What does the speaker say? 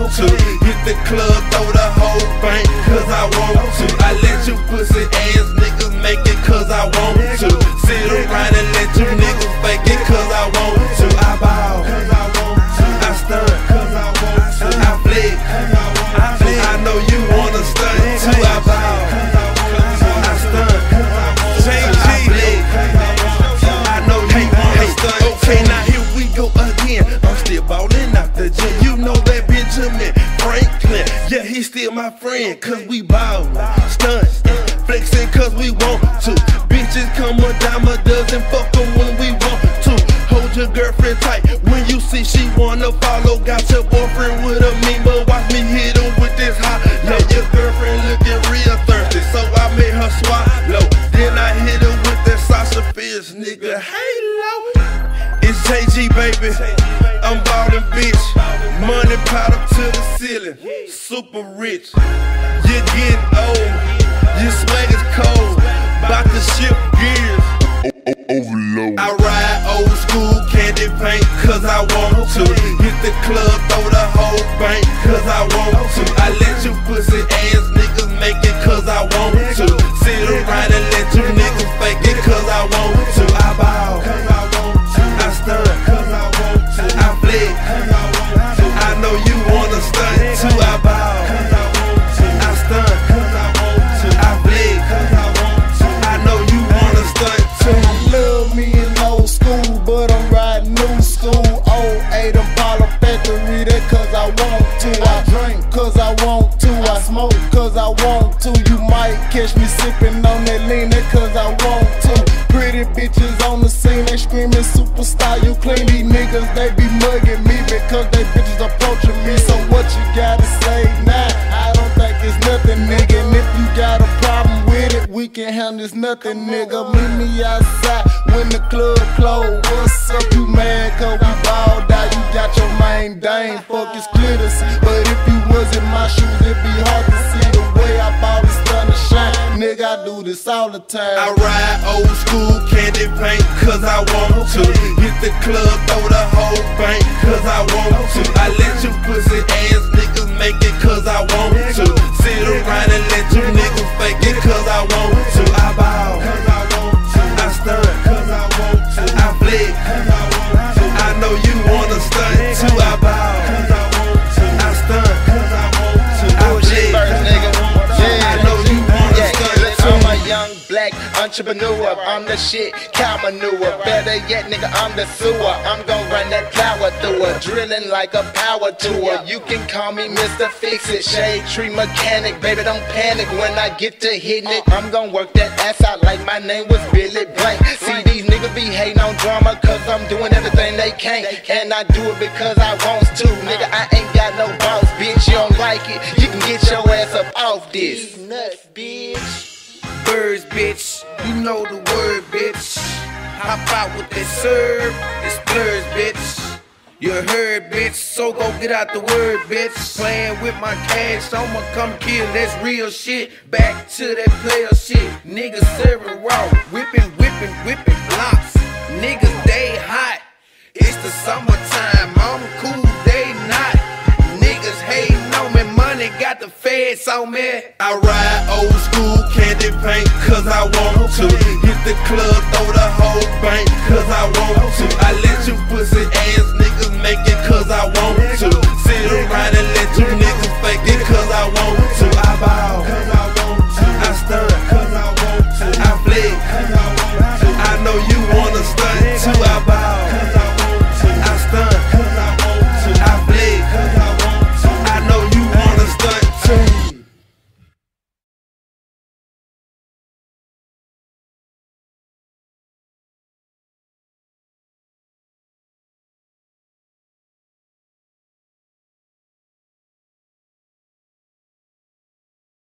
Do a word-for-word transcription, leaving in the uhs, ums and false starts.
want to. Hit the club, throw the whole bank, cause I want to. I let you pussy ass niggas make it cause I want to. Sit around and let you niggas fake it cause I want to. I ball, I stunt, I flick, I know you wanna stunt too. I ball, I stunt, I flick, I know you wanna stunt. Okay, now here we go again. I'm still ballin' out the gym. You know that Benjamin Franklin, yeah, he's still my friend, cause we ballin', stunt, flexin' cause we want to. Bitches come a dime a dozen, fuck them when we want to. Hold your girlfriend tight when you see she wanna follow. Got your boyfriend with a mean, but watch me hit him with this hot. Yeah, your girlfriend looking real thirsty, so I made her swallow. Then I hit her with that Sasha Fierce, nigga, halo. It's J G, baby, I'm ballin', bitch. Money piled up to the ceiling, super rich. You're getting old, your swag is cold, bout to shift gears. Overload. I ride old school candy paint cause I want to. Hit the club, throw the whole bank cause I want to. I let you pussy ass niggas make it cause I want to. Sit around and let you niggas fake it cause I want to. I ball, I stunt, I flick, I know you wanna stunt too. I ball, I stunt, I flick, I know you wanna stunt too. I love me in old school, but I'm riding new school. oh eight Impala factory, that cause I want to. I drink cause I want to, I smoke cause I want to. You might catch me sipping on that lean, that cause I want to. Pretty bitches on the scene, they screaming superstar, you clean. These niggas, they be mugging me because they bitches approaching me. So what you gotta say now? I don't think it's nothing, nigga. And if you got a problem with it, we can handle this nothing, nigga. Meet me outside when the club close. What's up, you mad cause we balled out? You got your main dame, fuck it's clear to see. But if you was in my shoes, it'd be hard to see the way I ball this sun to shine. Nigga, I do this all the time. I ride old school candy paint cause I want to. Hit the club, throw the whole bank cause I want to. I let you pussy ass niggas make it cause I want to. Sit around and let you niggas fake it cause I want to. I ball, I stunt, I flick, I know you wanna stunt too. I ball, I stunt, I flick, I know you wanna stunt too. I'm a young black entrepreneur, I'm the shit, cow manure. Better yet, nigga, I'm the sewer. I'm gon' run that flower through her, drilling like a power tour. You can call me Mister Fix-It, shade tree mechanic. Baby, don't panic when I get to hitting it. I'm gon' work that ass out like my name was Billy Blank. See, these niggas be hating on drama cause I'm doing everything they can't. And I do it because I want to. Nigga, I ain't got no boss, bitch. You don't like it, you can get your ass up off this. These nuts, bitch. Birds, bitch, you know the word, bitch. Hop out with that serve, it's blurs, bitch. You heard, bitch, so go get out the word, bitch. Playing with my cash, I'ma come kill, that's real shit. Back to that player shit, niggas serving raw, whipping, whipping, whipping blocks. Niggas, they hot, it's the summertime, I'm cool, they not. Niggas hating on me, money got the feds on me. I ride old school candy paint cause I want to. Hit the club, throw the whole bank cause I want to. I let you pussy